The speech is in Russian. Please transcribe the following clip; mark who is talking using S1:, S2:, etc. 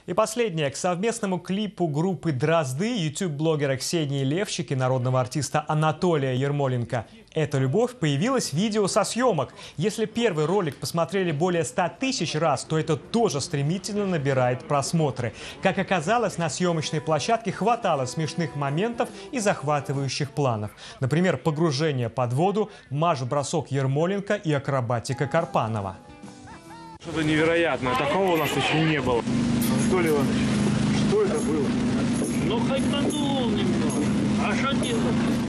S1: И последнее. К совместному клипу группы «Дрозды» YouTube-блогера Ксении Левчик и народного артиста Анатолия Ермоленко «Это любовь» появилось видео со съемок. Если первый ролик посмотрели более 100 тысяч раз, то это тоже стремительно набирает просмотры. Как оказалось, на съемочной площадке хватало смешных моментов и захватывающих планов. Например, погружение под воду, марш-бросок Ермоленко и акробатика Карпанова.
S2: Что-то невероятное. Такого у нас еще не было. Анатолий Иванович, что это было?
S3: Ну, хайпанул немного. А что делать?